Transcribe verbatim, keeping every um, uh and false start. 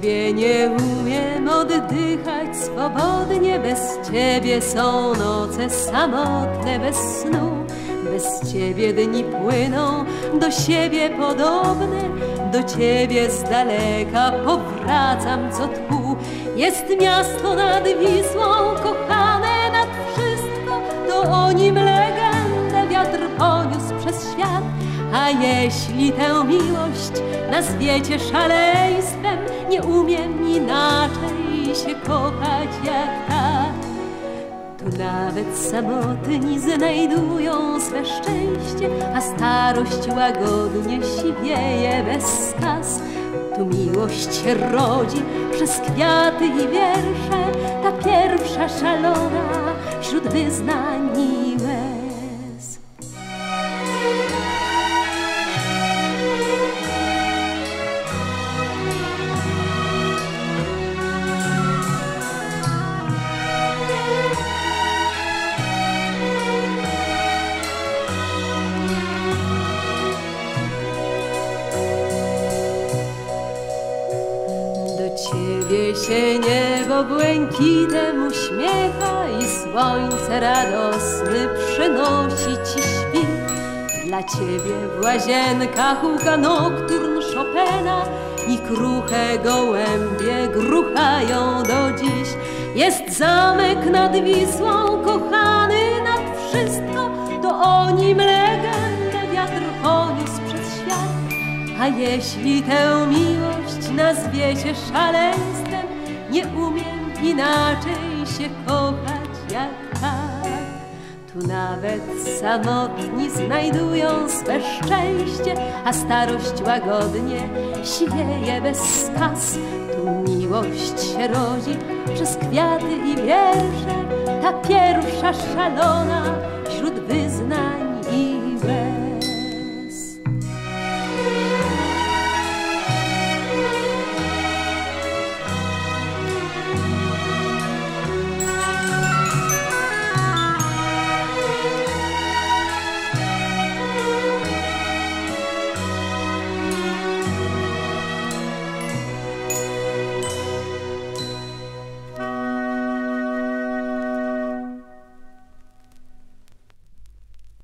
Ciebie nie umiem oddychać swobodnie, bez Ciebie są noce samotne bez snu. Bez Ciebie dni płyną do siebie podobne, do Ciebie z daleka powracam co tchu. Jest miasto nad Wisłą, kochane nad wszystko, to o nim legendę wiatr poniósł przez świat. A jeśli tę miłość nazwiecie szaleństwem, nie umiem inaczej się kochać jak tak. Tu nawet samotni znajdują swe szczęście, a starość łagodnie siwieje bez skaz. Tu miłość się rodzi przez kwiaty i wiersze, ta pierwsza szalona wśród wyznań i łez. Ciebie się niebo błękitem uśmiecha i słońce radosny przynosi ci świt. Dla Ciebie w łazienkach huka nokturn Chopina i kruche gołębie gruchają do dziś. Jest zamek nad Wisłą, kochany nad wszystko, to o nim legendę wiatr poniósł przez świat. A jeśli tę miłość nazwiecie szaleństwem, nie umiem inaczej się kochać jak tak. Tu nawet samotni znajdują swe szczęście, a starość łagodnie siwieje bez skaz. Tu miłość się rodzi przez kwiaty i wiersze, ta pierwsza szalona wśród wyznań i